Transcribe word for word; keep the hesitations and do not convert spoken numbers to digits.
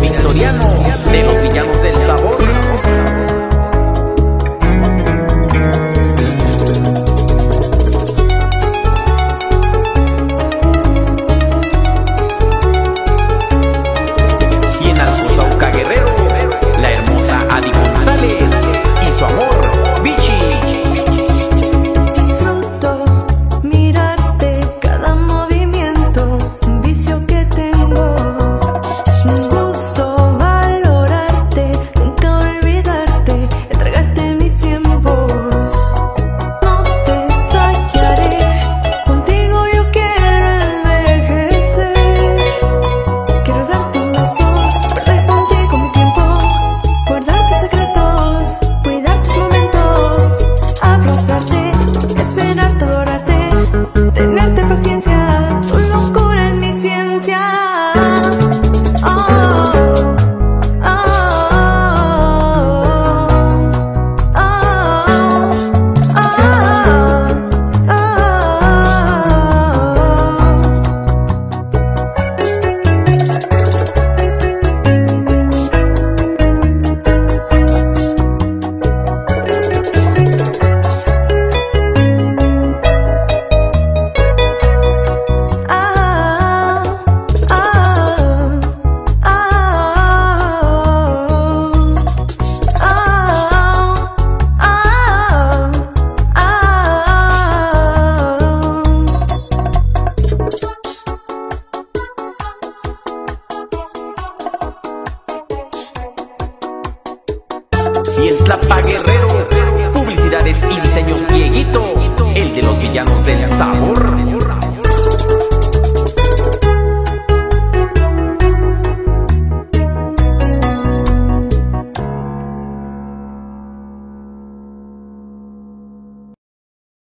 Victoriano, de los villanos del sabor. Y en Alcozauca, Guerrero, la hermosa Adi González y su amor, Vichy. Disfruto mirarte, cada movimiento, un vicio que tengo. Un gusto valorarte, nunca olvidarte, entregarte mis tiempos. No te fallaré, contigo yo quiero envejecer. Quiero darte un beso, perder contigo mi tiempo, guardar tus secretos, cuidar tus momentos, abrazarte, esperarte, adorarte, tenerte paciencia, tu locura es mi ciencia. Oh, oh, oh, oh, Y en Tlapa, Guerrero, publicidades y diseños Dieguito, el de los villanos del sabor.